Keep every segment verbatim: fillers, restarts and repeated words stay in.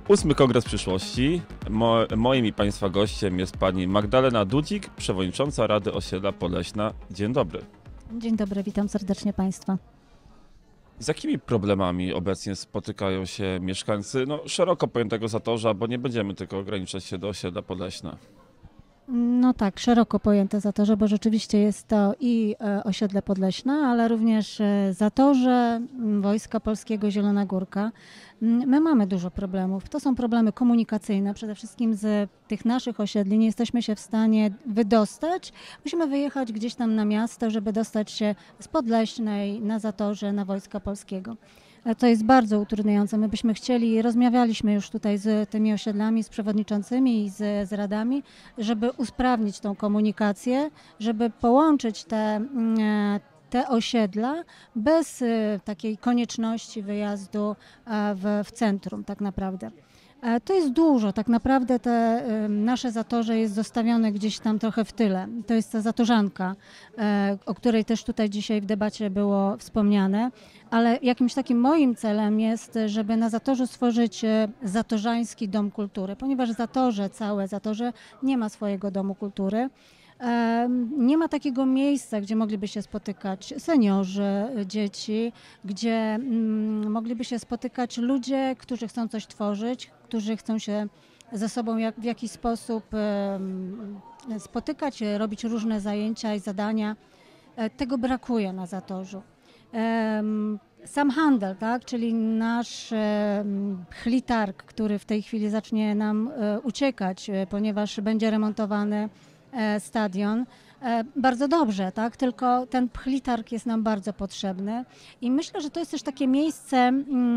Ósmy Kongres Przyszłości. Mo, moim i Państwa gościem jest pani Magdalena Dudzik, przewodnicząca Rady Osiedla Podleśna. Dzień dobry. Dzień dobry, witam serdecznie Państwa. Z jakimi problemami obecnie spotykają się mieszkańcy no, szeroko pojętego Zatorza, bo nie będziemy tylko ograniczać się do osiedla Podleśna? No tak, szeroko pojęte Zatorze, bo rzeczywiście jest to i osiedle Podleśna, ale również Zatorze, Wojska Polskiego, Zielona Górka. My mamy dużo problemów. To są problemy komunikacyjne, przede wszystkim z tych naszych osiedli. Nie jesteśmy się w stanie wydostać. Musimy wyjechać gdzieś tam na miasto, żeby dostać się z Podleśnej na Zatorze, na Wojska Polskiego. To jest bardzo utrudniające. My byśmy chcieli, rozmawialiśmy już tutaj z tymi osiedlami, z przewodniczącymi i z, z radami, żeby usprawnić tą komunikację, żeby połączyć te, te osiedla bez takiej konieczności wyjazdu w, w centrum tak naprawdę. To jest dużo, tak naprawdę te nasze Zatorze jest zostawione gdzieś tam trochę w tyle. To jest ta Zatorzanka, o której też tutaj dzisiaj w debacie było wspomniane, ale jakimś takim moim celem jest, żeby na Zatorzu stworzyć zatorzański dom kultury, ponieważ Zatorze, całe Zatorze nie ma swojego domu kultury. Nie ma takiego miejsca, gdzie mogliby się spotykać seniorzy, dzieci, gdzie mogliby się spotykać ludzie, którzy chcą coś tworzyć, którzy chcą się ze sobą jak, w jakiś sposób spotykać, robić różne zajęcia i zadania. Tego brakuje na Zatorzu. Sam handel, tak, czyli nasz chlitarg, który w tej chwili zacznie nam uciekać, ponieważ będzie remontowany stadion. Bardzo dobrze, tak? Tylko ten pchlitarg jest nam bardzo potrzebny i myślę, że to jest też takie miejsce,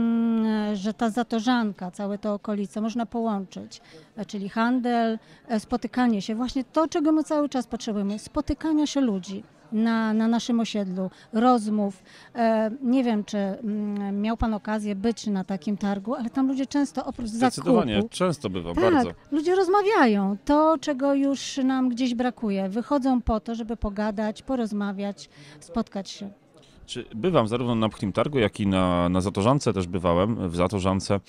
że ta Zatorzanka, całe to okolice można połączyć, czyli handel, spotykanie się, właśnie to, czego my cały czas potrzebujemy, spotykania się ludzi na, na naszym osiedlu, rozmów. Nie wiem, czy miał Pan okazję być na takim targu, ale tam ludzie często oprócz zakupu... Zdecydowanie, często bywa, tak, bardzo. Ludzie rozmawiają, to czego już nam gdzieś brakuje. Wychodzą po to, żeby pogadać, porozmawiać, spotkać się. Czy bywam zarówno na Pchlim Targu, jak i na, na Zatorzance, też bywałem w Zatorzance.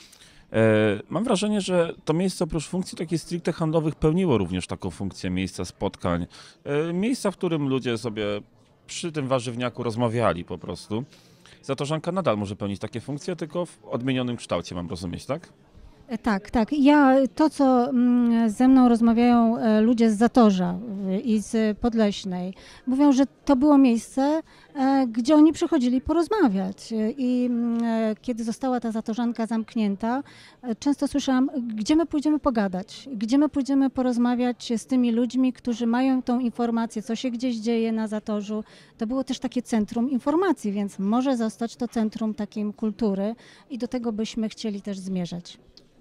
Mam wrażenie, że to miejsce oprócz funkcji takich stricte handlowych pełniło również taką funkcję miejsca spotkań. Miejsca, w którym ludzie sobie przy tym warzywniaku rozmawiali po prostu. Zatorzanka nadal może pełnić takie funkcje, tylko w odmienionym kształcie, mam rozumieć, tak? Tak, tak. Ja, to, co ze mną rozmawiają ludzie z Zatorza i z Podleśnej, mówią, że to było miejsce, gdzie oni przychodzili porozmawiać. I kiedy została ta Zatorzanka zamknięta, często słyszałam, gdzie my pójdziemy pogadać, gdzie my pójdziemy porozmawiać z tymi ludźmi, którzy mają tą informację, co się gdzieś dzieje na Zatorzu. To było też takie centrum informacji, więc może zostać to centrum takim kultury i do tego byśmy chcieli też zmierzać.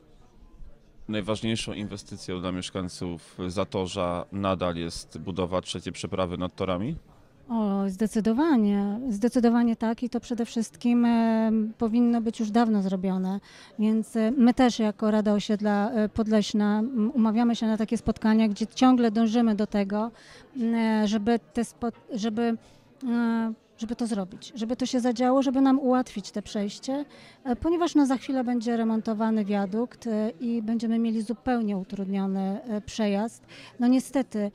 Najważniejszą inwestycją dla mieszkańców Zatorza nadal jest budowa trzeciej przeprawy nad torami? O, zdecydowanie, zdecydowanie tak i to przede wszystkim e, powinno być już dawno zrobione, więc e, my też jako Rada Osiedla e, Podleśna m, umawiamy się na takie spotkania, gdzie ciągle dążymy do tego, e, żeby, te spo, żeby e, żeby to zrobić, żeby to się zadziało, żeby nam ułatwić te przejście, ponieważ no za chwilę będzie remontowany wiadukt i będziemy mieli zupełnie utrudniony przejazd. No niestety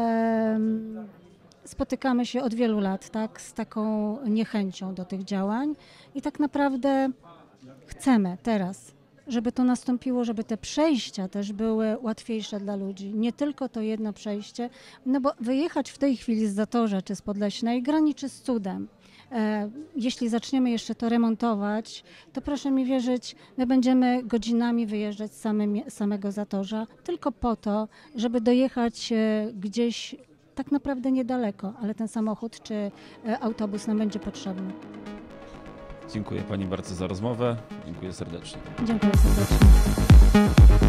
um, spotykamy się od wielu lat, tak, z taką niechęcią do tych działań i tak naprawdę chcemy teraz, żeby to nastąpiło, żeby te przejścia też były łatwiejsze dla ludzi. Nie tylko to jedno przejście, no bo wyjechać w tej chwili z Zatorza czy z Podleśnej graniczy z cudem. E, jeśli zaczniemy jeszcze to remontować, to proszę mi wierzyć, my będziemy godzinami wyjeżdżać z samym, samego Zatorza, tylko po to, żeby dojechać e, gdzieś tak naprawdę niedaleko, ale ten samochód czy e, autobus nam będzie potrzebny. Dziękuję Pani bardzo za rozmowę. Dziękuję serdecznie. Dziękuję serdecznie.